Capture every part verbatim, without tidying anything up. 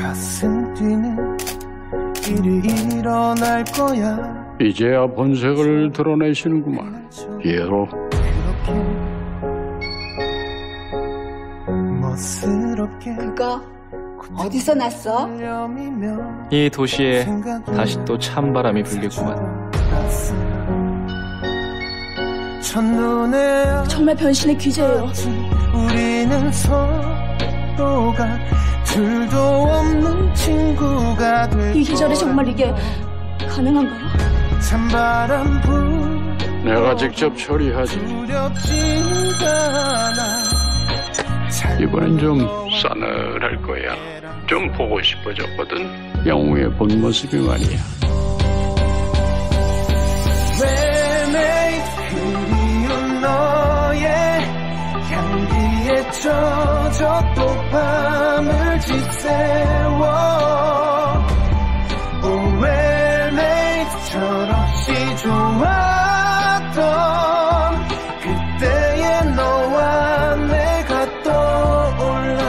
가슴 뛰는 일이 일어날 거야. 이제야 본색을 드러내시는구만. 피에로. 멋스럽게 그거 어디서 났어? 이 도시에 다시 또 찬바람이 불겠구만. 정말 변신의 귀재예요. 우리는 서로가 둘도 없는 친구가 될 이 계절에 정말 이게 가능한가요? 찬바람 불 내가 직접 처리하지. 이번엔 좀 싸늘할 거야. 좀 보고 싶어졌거든. 영웅의 본 모습이 말이야. 웰메이드 그리운 너의 향기에 젖어 또 밤을 지새워. 오 웰메이드 철없이 좋았던 그때의 너와 내가 떠올라.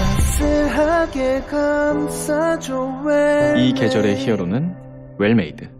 따스하게 감싸줘. 이 계절의 히어로는 웰메이드.